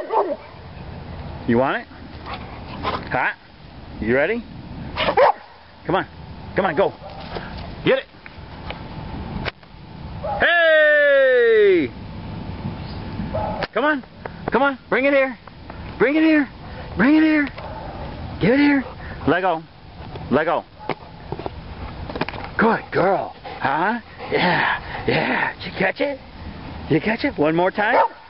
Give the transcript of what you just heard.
You want it? Huh? You ready? Come on. Come on, go. Get it. Hey! Come on. Come on. Bring it here. Bring it here. Bring it here. Give it here. Let go. Let go. Good girl. Huh? Yeah. Yeah. Did you catch it? Did you catch it? One more time.